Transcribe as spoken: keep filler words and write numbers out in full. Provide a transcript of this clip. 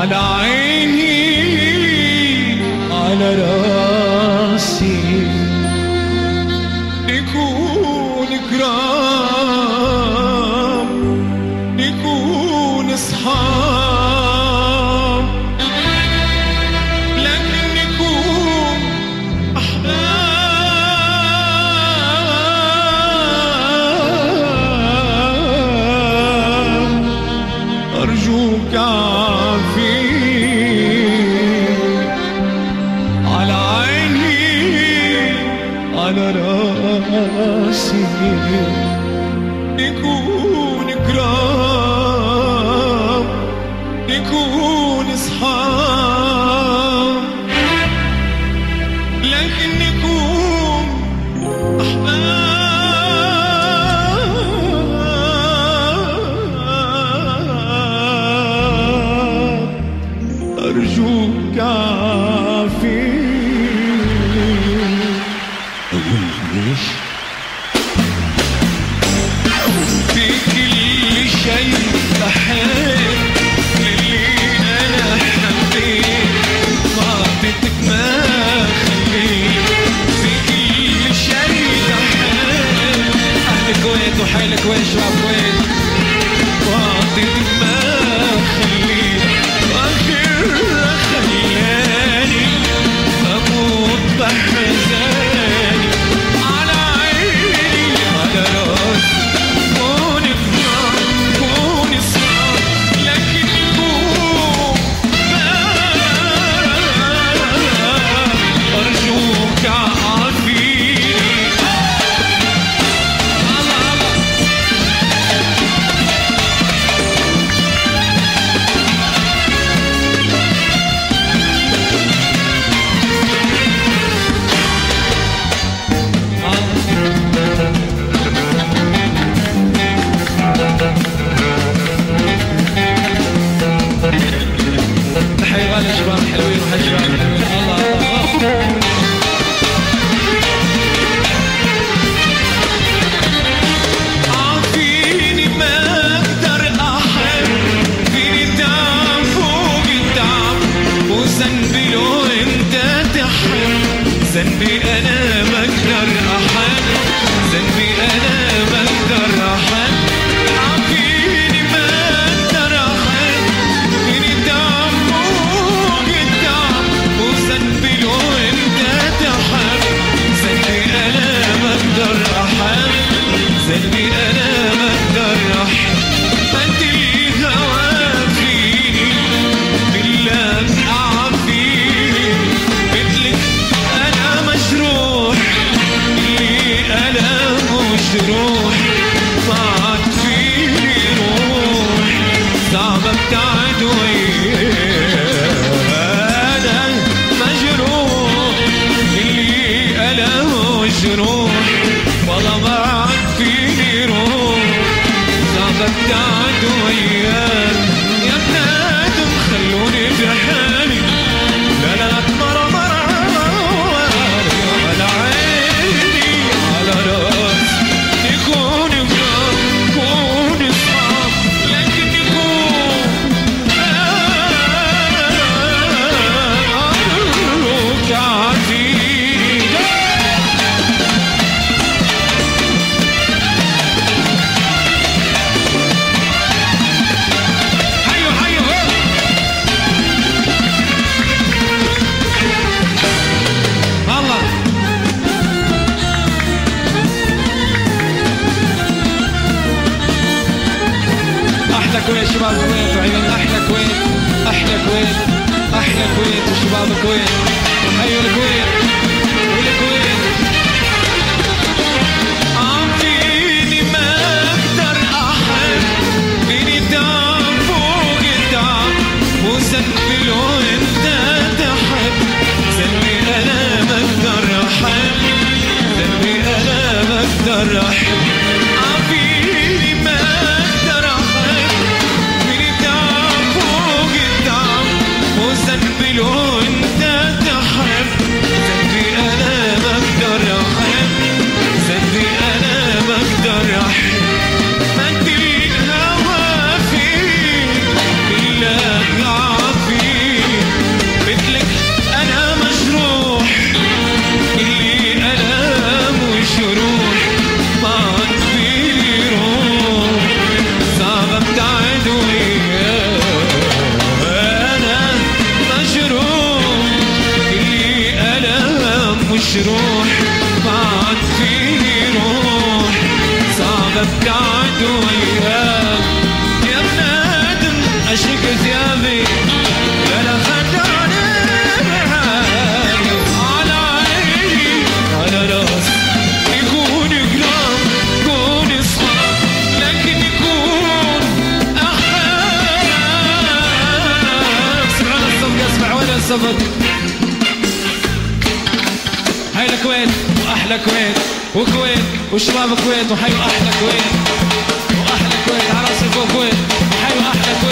على عيني على راسي نكون كرام نكون اصحاب لكن نكون احباب ارجوك على راسي نكون كرام نكون اصحاب لكن نكون احباب ارجوك عافيني. ليش؟ في كل شيء بحب اللي أنا حبيت ما عطيتك ما خليت في كل شيء بحب أهل الكويت وحي الكويت شباب الكويت ما عطيتك ما خليت وآخرها خلاني أموت بحزاني على عيني على راسي كون كرام كون اصحاب لكن نكون أرجوك عافيني. تحية غالية شباب حلوين وحي شباب حلوين. الله الله عافيني ما اقدر احب فيني تعب فوق التعب وذنبي لو انت تحب ذنبي انا ما اقدر احب ذنبي انا ما اقدر احب عافيني ما اقدر احب فيني تعب فوق التعب وذنبي لو انت تحب ذنبي انا ما اقدر احب ذنبي انا ما اقدر احب انت الهوى فيني بالله اعافيني مثلك انا مجروح اللي انا مجروح ما عاد فيني روح صعب ابتعد وياك انا مجروح اللي انا مجروح والله ما عاد فيني روح صعب ابتعد وياك يا ابن ادم خلوني بحالي لا لا لا مرة مرة على عيني على راسي نكون كرام نكون اصحاب لكن نكون أرجوك عافيني. حيو حيو الله احلى كويت شباب الكويت وعيون احلى كويت احلى كويت احلى كويت وشباب الكويت حيو الكويت والكويت عافيني ما اقدر احب فيني تعب فوق التعب وذنبي لو انت تحب ذنبي انا ما اقدر احب ذنبي انا ما اقدر احب عافيني ما اقدر احب فيني تعب فوق التعب وذنبي لو انت تحب مجروح ما عاد فيني روح صعب ابتعد وياك يا ابن ادم اشق ثيابي ولا خدعني بحالي على عيني على راسي يكون قلام يكون اصحاب لكن يكون احباب. اسمعوا الصفقة اسمعوا الصفقة. هاي الكويت واحلى كويت وكويت وشباب كويت وحيوا احلى كويت واحلى كويت عراس الكويت وحيوا احلى كويت.